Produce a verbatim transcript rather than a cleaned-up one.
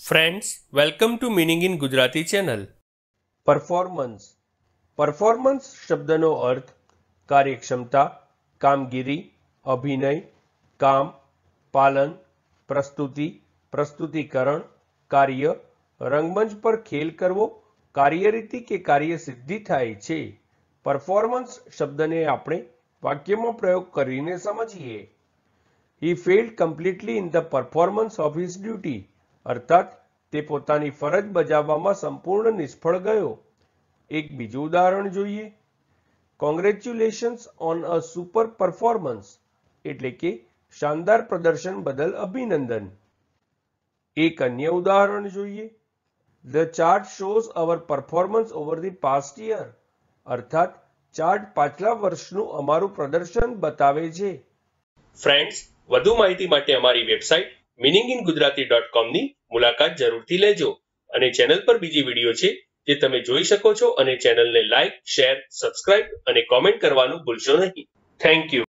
Friends, welcome to Meaning in Gujarati channel. Performance performance શબ્દનો અર્થ કાર્યક્ષમતા, કામગીરી, અભિનય, કામ, પાલન, પ્રસ્તુતિ, પ્રસ્તુતિકરણ, કાર્ય, રંગમંચ પર ખેલ કરવો, કાર્યરીતિ કે કાર્યસિદ્ધિ થાય છે. પરફોર્મન્સ શબ્દને આપણે વાક્યમાં પ્રયોગ કરીને સમજીએ. He failed completely in the performance of his duty. અર્થાત તે પોતાની ફરજ બજાવવામાં સંપૂર્ણ નિષ્ફળ ગયો. એક બીજું ઉદાહરણ જોઈએ. Congratulations on a super performance એટલે કે શાનદાર પ્રદર્શન બદલ અભિનંદન. એક અન્ય ઉદાહરણ જોઈએ. The chart shows our performance over the past year. અર્થાત ચાર્ટ પાછલા વર્ષનું અમારું પ્રદર્શન બતાવે છે. ફ્રેન્ડ્સ, વધુ માહિતી માટે અમારી website meaning in Gujarati dot com ની મુલાકાત જરૂરથી લેજો અને ચેનલ પર બીજી વિડીયો છે જે તમે જોઈ શકો છો અને ચેનલને લાઇક, શેર, સબસ્ક્રાઇબ અને કોમેન્ટ કરવાનું ભૂલશો નહીં. Thank you.